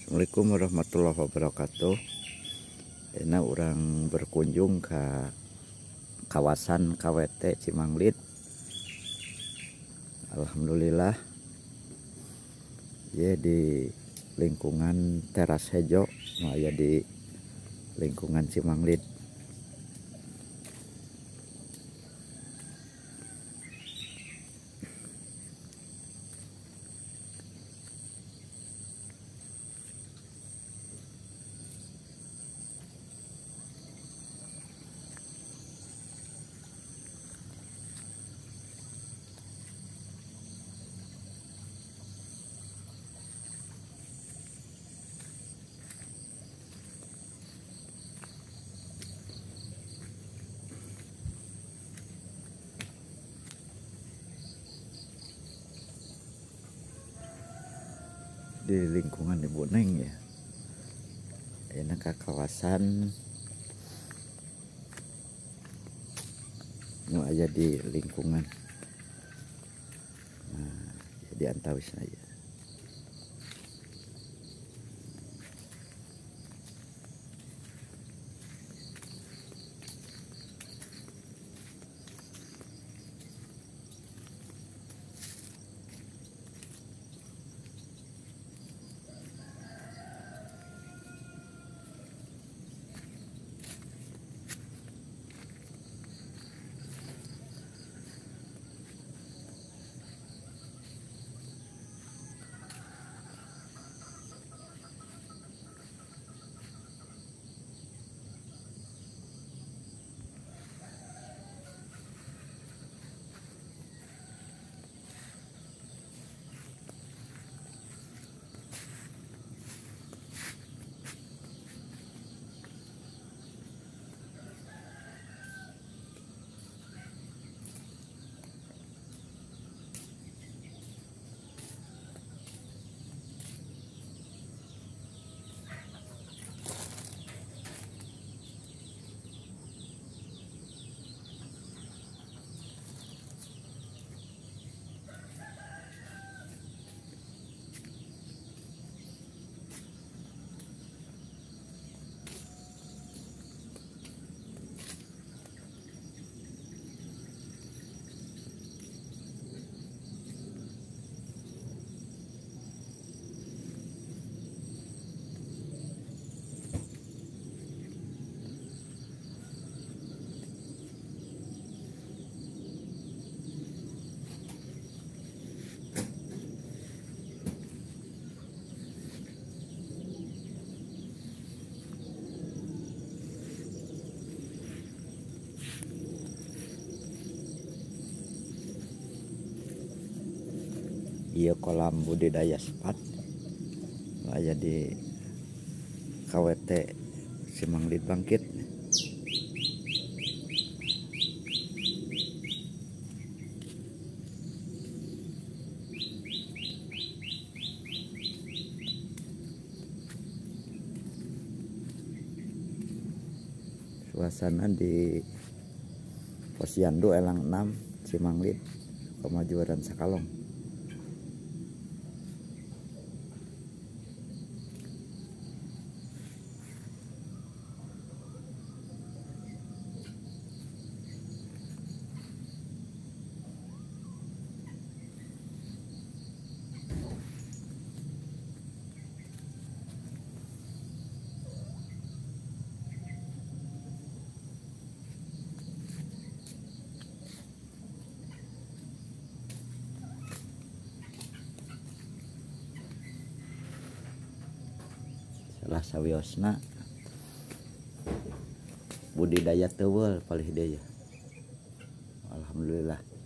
Assalamualaikum warahmatullahi wabarakatuh. Ini orang berkunjung ke kawasan KWT Cimanglit. Alhamdulillah ya di lingkungan Teras Hejo, ya di lingkungan Cimanglit. Di lingkungan Ibu Neng ya, ini ke kawasan nu aja di lingkungan di antawis aja. Iya kolam budidaya sepat aja di KWT Cimanglit Bangkit. Suasana di Posyandu Elang 6 Cimanglit, Kemajuan Sakalong. Salah sawiosna budidaya teuweul palih deui. Alhamdulillah.